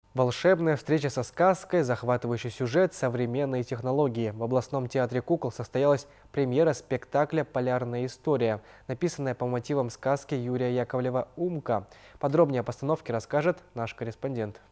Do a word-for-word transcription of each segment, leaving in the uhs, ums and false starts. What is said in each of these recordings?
Волшебная встреча со сказкой, захватывающий сюжет, современные технологии. В областном театре кукол состоялась премьера спектакля «Полярная история», написанная по мотивам сказки Юрия Яковлева «Умка». Подробнее о постановке расскажет наш корреспондент.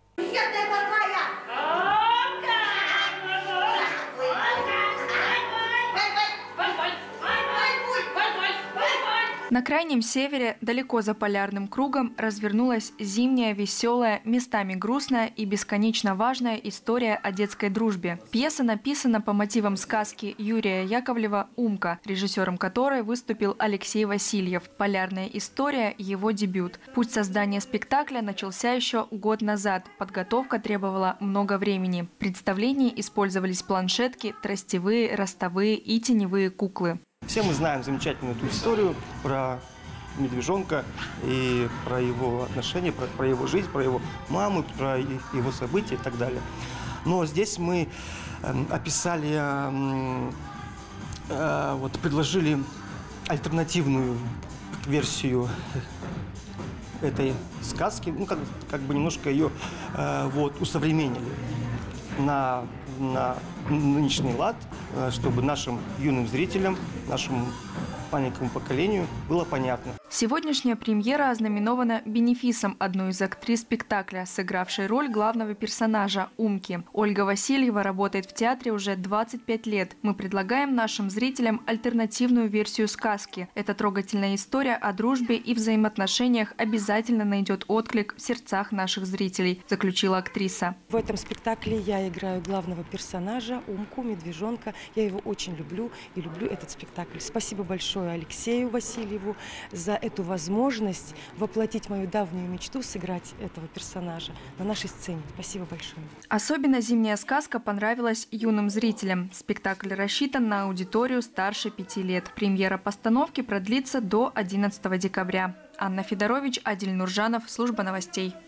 На крайнем севере, далеко за полярным кругом, развернулась зимняя, веселая, местами грустная и бесконечно важная история о детской дружбе. Пьеса написана по мотивам сказки Юрия Яковлева «Умка», режиссером которой выступил Алексей Васильев. «Полярная история» – его дебют. Путь создания спектакля начался еще год назад. Подготовка требовала много времени. В представлении использовались планшетки, тростевые, ростовые и теневые куклы. Все мы знаем замечательную эту историю про медвежонка и про его отношения, про, про его жизнь, про его маму, про его события и так далее. Но здесь мы э, описали, э, э, вот, предложили альтернативную версию этой сказки, ну, как, как бы немножко ее э, вот, усовременили на, на нынешний лад, чтобы нашим юным зрителям, нашему маленькому поколению было понятно. Сегодняшняя премьера ознаменована бенефисом одной из актрис спектакля, сыгравшей роль главного персонажа Умки. Ольга Васильева работает в театре уже двадцать пять лет. Мы предлагаем нашим зрителям альтернативную версию сказки. Эта трогательная история о дружбе и взаимоотношениях обязательно найдет отклик в сердцах наших зрителей, заключила актриса. В этом спектакле я играю главного персонажа Умку, медвежонка. Я его очень люблю и люблю этот спектакль. Спасибо большое Алексею Васильеву за эту возможность воплотить мою давнюю мечту сыграть этого персонажа на нашей сцене. Спасибо большое. Особенно зимняя сказка понравилась юным зрителям. Спектакль рассчитан на аудиторию старше пяти лет. Премьера постановки продлится до одиннадцатого декабря. Анна Федорович, Адиль Нуржанов, служба новостей.